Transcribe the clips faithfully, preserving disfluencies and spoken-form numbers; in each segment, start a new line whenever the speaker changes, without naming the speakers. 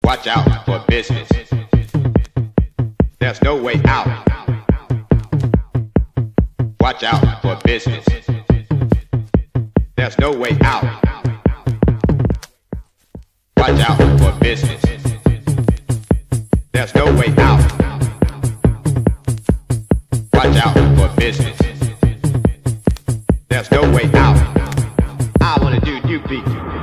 Watch out for business. There's no way out. Watch out for business. There's no way out. Watch out for business. There's no way out. Watch out for business. There's no way out. I wanna do new beat.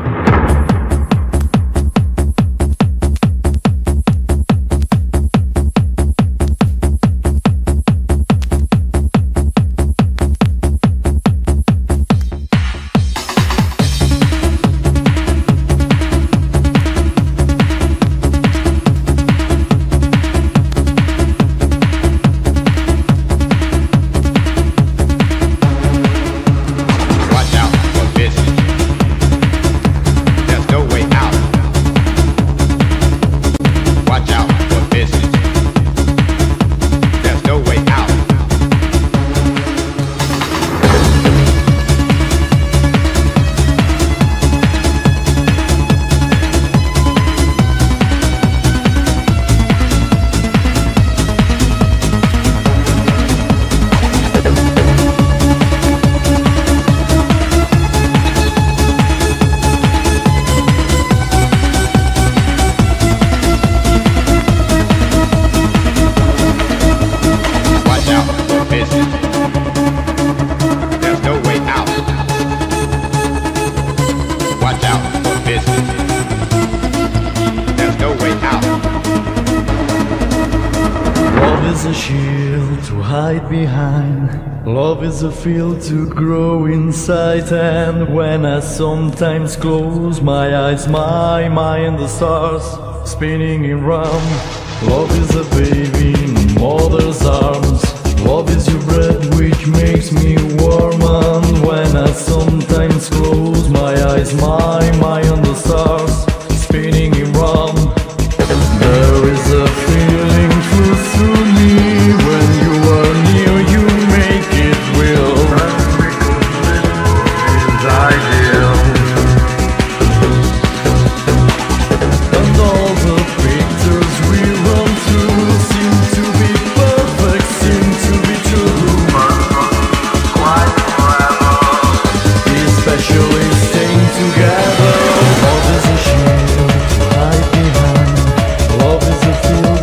A shield to hide behind. Love is a field to grow inside. And when I sometimes close my eyes, my mind, the stars spinning in round. Love is a baby in mother's arms. Love is your breath which makes me warm. And when I sometimes close my eyes, my mind, the stars spinning in round. There is a feeling through through me. When you are near, you make it real. Is ideal. And all the pictures we run through seem to be perfect, seem to be true. Quite forever. Especially staying together. Love is a shield to hide behind. Love is a feeling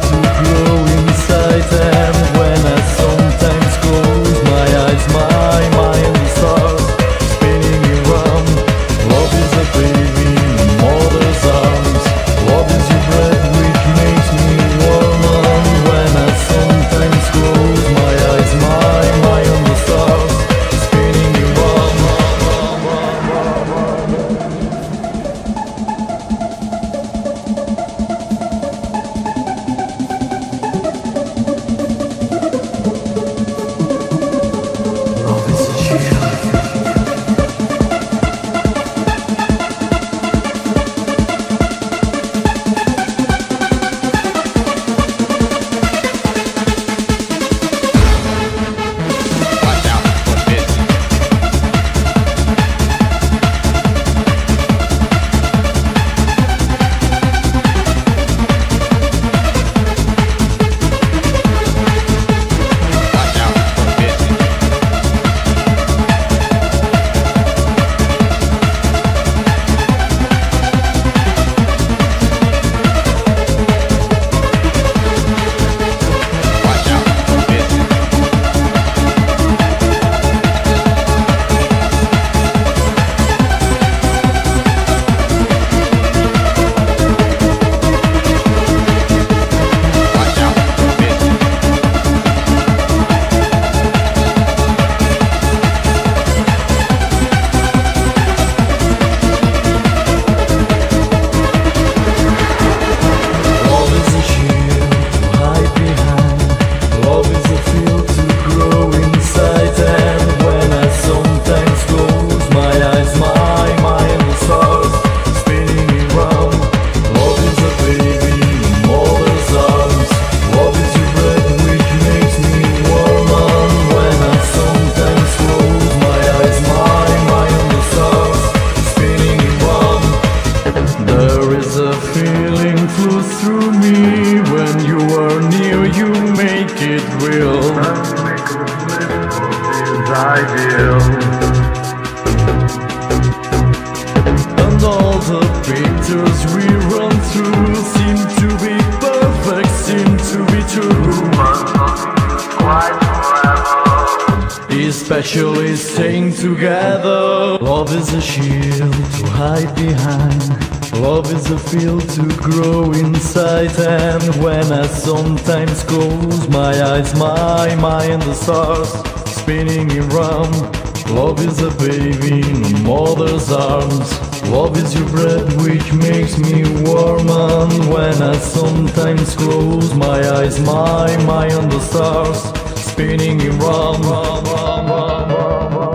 through me. When you are near, you make it real. Ideal. And all the pictures we run through seem to be perfect, seem to be true. Quite forever. Especially staying together. Love is a shield to hide behind. Love is a field to grow inside. And when I sometimes close my eyes, my mind, the stars spinning around. Love is a baby in a mother's arms. Love is your breath which makes me warm. And when I sometimes close my eyes, my mind, the stars spinning around.